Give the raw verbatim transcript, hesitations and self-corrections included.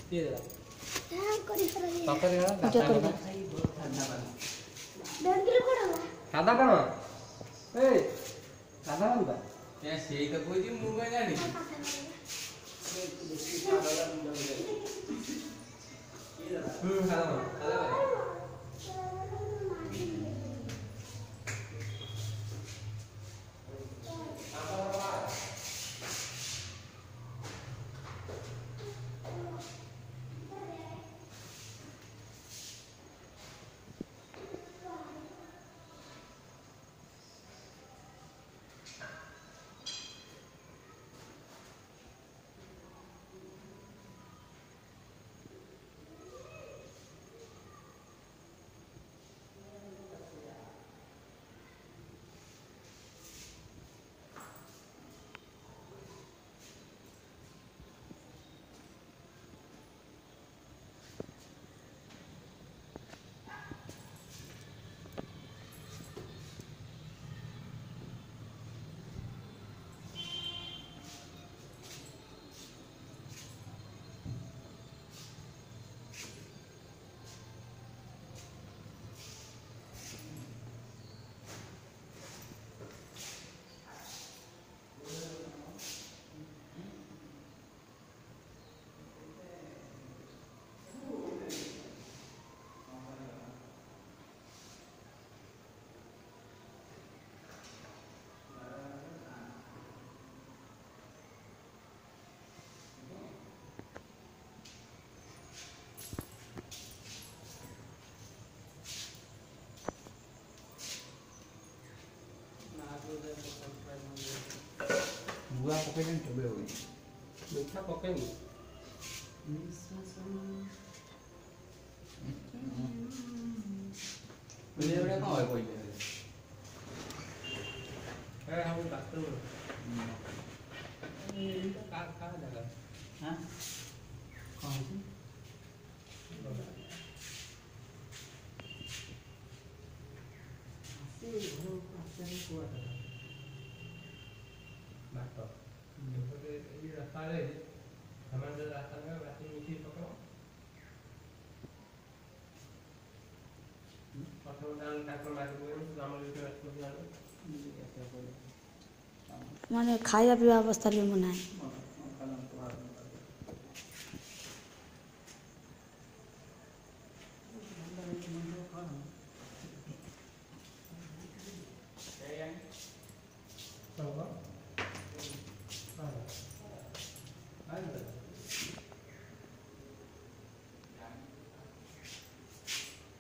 ये दे हां करी कर ये पापा रे पूजा कर सादा डेढ़ किलो कोड़ा सादा कौन ए सादा कौन बा ଏ ସେଇ ତ କହୁଛି ମୁଁ କଣ ଜାଣିନି हम्म सादा कौन सादा कौन बुआ पकड़ने टबे हो गई मीठा पकेनी मेरे बड़ा कहाँ है कोई है हम बाथरूम ये तो का का जगह हाँ कौन सी बात तो ये रास्ता है हमारे रास्ता में बाथरूम नीचे पकड़ो पकड़ो डाल डाक्टर मार को हमारे लिए रास्ता डाल माने खाया पिया अवस्था में मनाए होगा